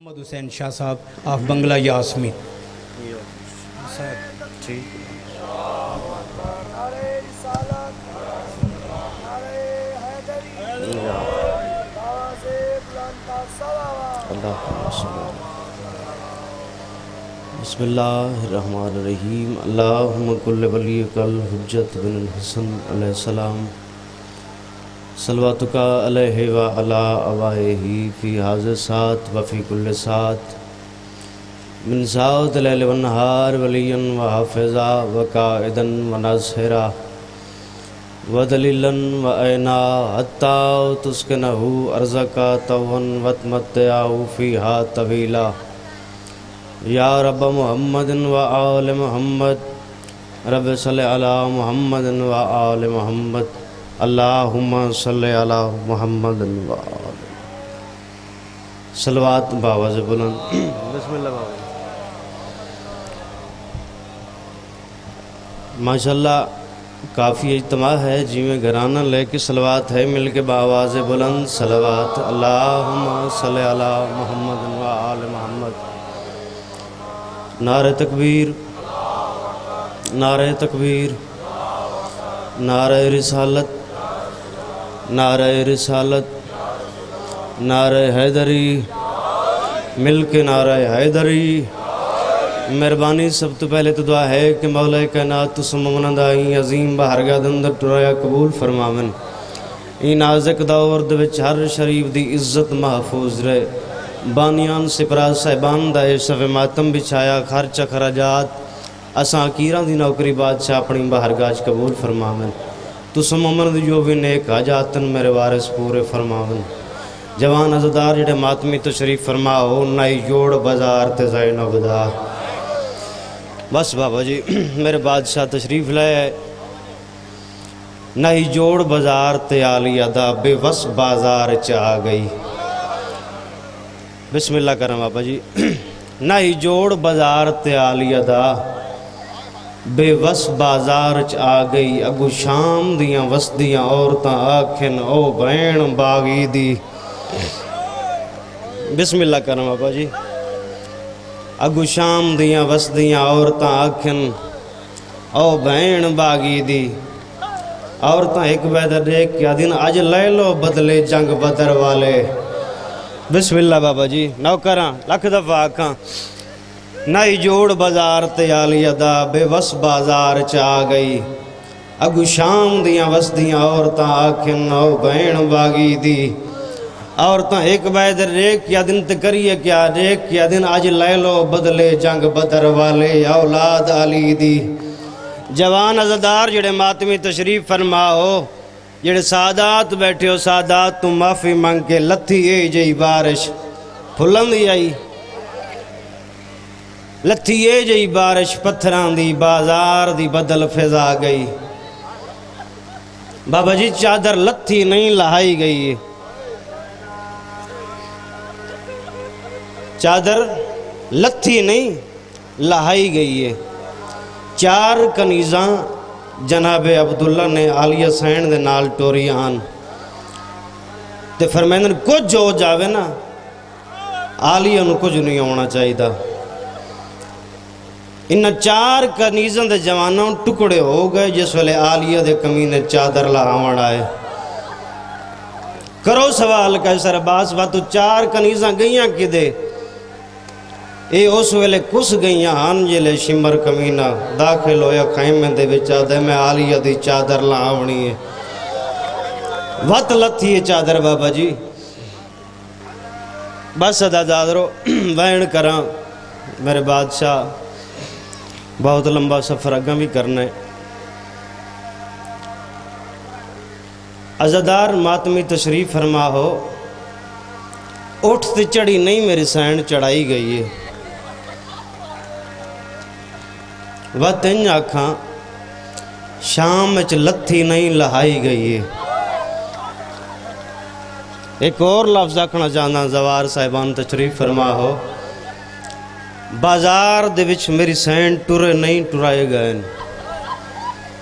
محمد حسین شاہ صاحب آف بنگلہ یاسمین بسم اللہ الرحمن الرحیم اللہم کل ولیک الحجت بن الحسن علیہ السلام صلواتک علیہ وعلی آبائہ فی حاضر سات وفی کل سات من ساعت لیل ونہار ولیا وحافظا وقائدا وناصرا ودلیلا وعینا حتی تسکنہو ارزقا طوعا وتمتعہ فیہا طویلا یا رب محمد و آل محمد رب صلی علی محمد و آل محمد اللہم صلی علی محمد و آل صلوات باواز بلند بسم اللہ باواز ماشاءاللہ کافی اجتماع ہے جی میں گھرانہ لے کے صلوات ہے مل کے باواز بلند صلوات اللہم صلی علی محمد و آل محمد نعرہ تکبیر نعرہ تکبیر نعرہ رسالت نعرہ رسالت نعرہ حیدری مل کے نعرہ حیدری مہربانی سب تو پہلے تو دعا ہے کہ مولا کائنات تو سممندائی عظیم بہرگاہ دندر ٹرایا قبول فرماون این نازک دور دوچ ہر شریف دی عزت محفوظ رہے بانیان سپراہ صاحبان دا صف ماتم بچھایا خرچہ خراجات اساں کیران دی نوکری بادشاہ اپنی بہرگاہ قبول فرماون تو سممند جو بھی نیک حاجاتن میرے وارث پورے فرماون جوان عزدار جڑے ماتمی تشریف فرماؤ نائی جوڑ بازار تے زین و بدار بس بابا جی میرے بادشاہ تشریف لائے نائی جوڑ بازار تے آلی ادا بے وس بازار چاہ گئی بسم اللہ کرم بابا جی نائی جوڑ بازار تے آلی ادا بے وس بازار چ آ گئی اگو شام دیاں وس دیاں عورتاں آکھن او بین باغی دی بسم اللہ کرم بابا جی اگو شام دیاں وس دیاں عورتاں آکھن او بین باغی دی عورتاں ایک بیدر دیکھ کیا دن آج لے لو بدلے جنگ بدر والے بسم اللہ بابا جی نوکراں لکھ دفعہ آکھاں نائی جوڑ بازار تے آلی ادا بے وس بازار چاہ گئی اگو شام دیاں وس دیاں عورتاں آکھن او بین باغی دی عورتاں ایک بیدر ریک کیا دن تکریے کیا ریک کیا دن آج لے لو بدلے جنگ بدر والے اولاد علی دی جوان عزدار جڑے ماتمی تشریف فرماؤ جڑے سادات بیٹھے ہو سادات تو معافی مانگ کے لتھی اے جئی بارش پھلن دی آئی لتھی اے جئی بارش پتھران دی بازار دی بدل فضا گئی بابا جی چادر لتھی نہیں لہائی گئی چادر لتھی نہیں لہائی گئی ہے چار کنیزاں جناب عبداللہ نے آلیہ سین دے نال ٹوری آن تے فرمائندن کچھ ہو جاوے نا آلیہ انہوں کچھ نہیں ہونا چاہی دا انہاں چار کنیزاں دے جوانوں ٹکڑے ہو گئے جس والے آلیہ دے کمینے چادر لہاوڑ آئے کرو سوال کیسر عباس باتو چار کنیزاں گئیاں کی دے اے اس ویلے کس گئیاں ہن جلے شمر کمینہ داخل ہویا خیمے دے بچا دے میں آلیہ دی چادر لاؤنی ہے وط لتھی ہے چادر بابا جی بس ادا دادرو وین کراں میرے بادشاہ بہت لمبا سفر اگاں بھی کرنا ہے عزدار ماتمی تشریف فرما ہو اٹھتے چڑھی نہیں میری سین چڑھائی گئی ہے وطن آکھاں شام چ لتھی نہیں لہائی گئی ہے ایک اور لفظ آکھنا چاہنا زوار صاحبان تشریف فرما ہو بازار دے وچ میری سین ٹرے نہیں ٹرائے گئے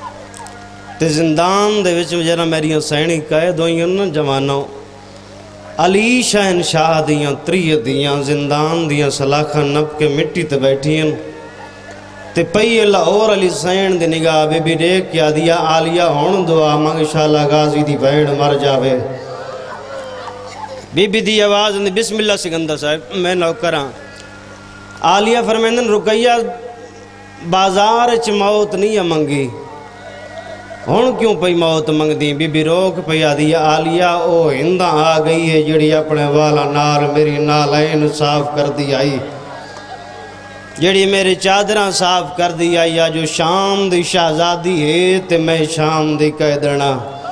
تے زندان دے وچ جنا میری سینی قید ہوئی نا جوانوں علی شہنشاہ دیاں تریہ دیاں زندان دیاں سلاخاں نپ کے مٹی تے بیٹھیں تے پئی لاہور علی سین دی نگاہ بی بی دیکھ کیا دیا آلیہ ہون دعا مانگ شالا غازی دی بہن مر جاوے بی بی دی آواز اندی بسم اللہ سکندر صاحب میں نوکراں آلیہ فرمیندن رکیہ بازار چ موت نہیں منگی ہون کیوں پئی موت منگ دی بی بی روک پئی آدھی آلیہ او ہندہ آ گئی ہے جڑی اپنے والا نال میری نالین صاف کر دی آئی جڑی میری چادرہ صاف کر دی آئی جو شام دی شہزادی ہے تے میں شام دی کہہ دینا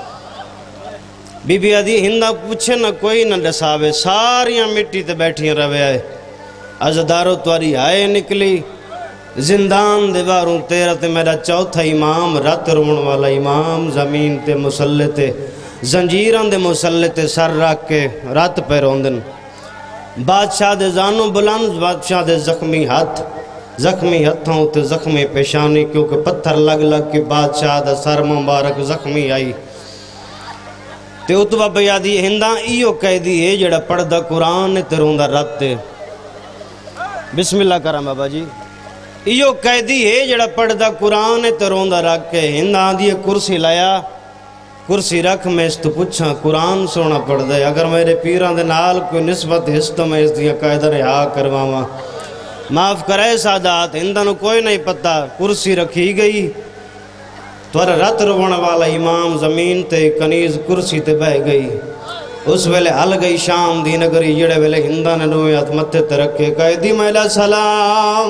بی بی آدھی ہندہ پوچھے نہ کوئی نہ ڈساوے ساریاں مٹی تے بیٹھیں روے آئے عزدارو تواری آئے نکلی زندان دیواروں تیرہ تے میرا چوتھا امام رات روڑ والا امام زمین تے مسلح تے زنجیران دے مسلح تے سر رکھ کے رات پہ روندن بادشاہ دے زانوں بلند بادشاہ دے زخمی ہتھوں تے زخمی پیشانی کیونکہ پتھر لگ لگ کے بادشاہ دے سر مبارک زخمی آئی تے اتبا بیادی ہندہ ایو کہہ دی ہے جڑا پڑھدا قرآن تے روندہ رات تے بسم اللہ کرام بابا جی ایو کہہ دی ہے جڑا پڑھدا قرآن تے روندہ رکھ کے ہندہ آدھی کرسی لایا کرسی رکھ میں اس تو پوچھا قرآن سونا پڑھ دے اگر میرے پیران دے نال کوئی نسبت حصہ میں اس دیا قائدہ رہا کرواما معاف کرے سادات ہندہ نو کوئی نہیں پتا کرسی رکھی گئی توار رات روڑا والا امام زمین تے کنیز کرسی تے بہ گئی اس ویلے حل گئی شام دی نگری جڑے ویلے ہندہ نے نویات متے تے رکھے قائدی میلا سلام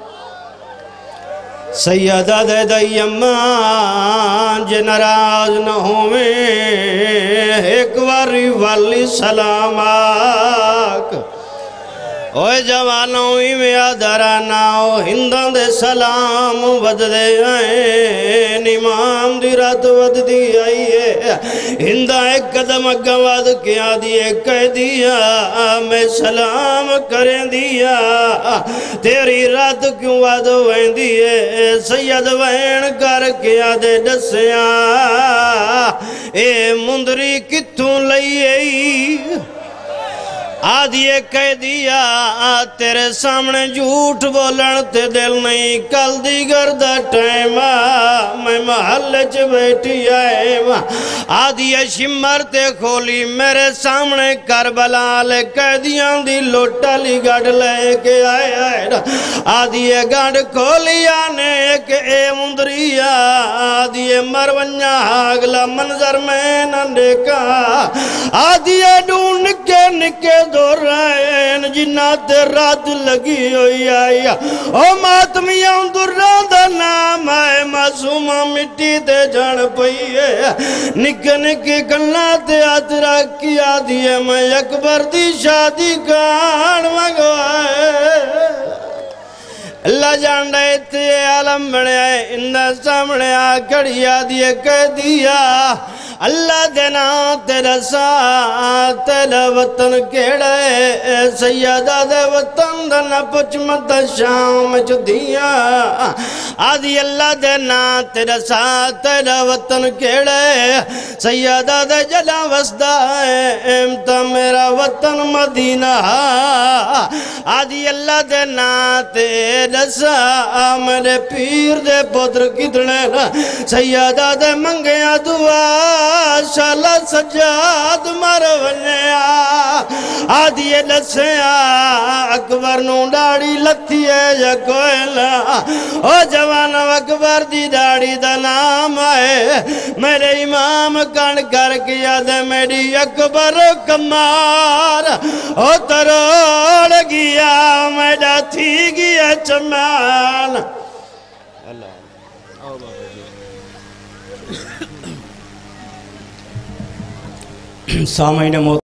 سیدہ دے دیمان جے نراز نہ ہوئے ایک واری والی سلام آک اوہ جوانوں ہی میں آدھرانا ہندان دے سلام ود دے آئین امام دی رات ود دی آئیے ہندہ ایک قدم گواد کیا دیئے کہہ دیا میں سلام کریں دیا تیری رات کیوں ود وین دیئے سید وین کر کیا دے دسیاں اے مندری کتوں لئیے آدھیے کہہ دیا تیرے سامنے جھوٹ بولن تے دل نہیں کل دی گردہ ٹائمہ میں محلے چ بیٹھی آئے آدھیے شمر تے کھولی میرے سامنے کربلا لے کہہ دیا دی لوٹا لی گڑ لے کے آئے آدھیے گڑ کھولی آنے کہ اے مندریا آدھیے مرونیا اگلا منظر میں نہ دیکھا آدھیے ڈھونڈ کے نکے دور رہن جنات رات لگی ہوئی آئی او ماتمیاں دران دا نام آئے معصومہ مٹی تے جان پئی ہے نک کنا تے آت رکھی آدھیے میں اکبر دی شادی کان مگوائے اللہ جان رہے تھے عالم بڑے آئے اندہ سامنے آکڑی آدھیے کہہ دیا اللہ دینا تیرا ساتھ تیرا وطن کیڑے سیدہ دے وطن دنا پچ مت شام جو دیا آدھی اللہ دینا تیرا ساتھ تیرا وطن کیڑے سیدہ دے جلا وسدہ امتا میرا وطن مدینہ آدھی اللہ دینا تیرا ساتھ میرے پیر دے پتر کتنے سیدہ دے منگیاں دعا شالا سجاد مرونیا آدھیے لسیا اکبر نو ڈاڑی لتی ہے یا کوئلہ او جوان اکبر دی ڈاڑی دا نام آئے میرے امام کان کر کیا دے میری اکبر کمار او تروڑ گیا میڈا تھی گیا چمان اللہ آؤ بابا سامعین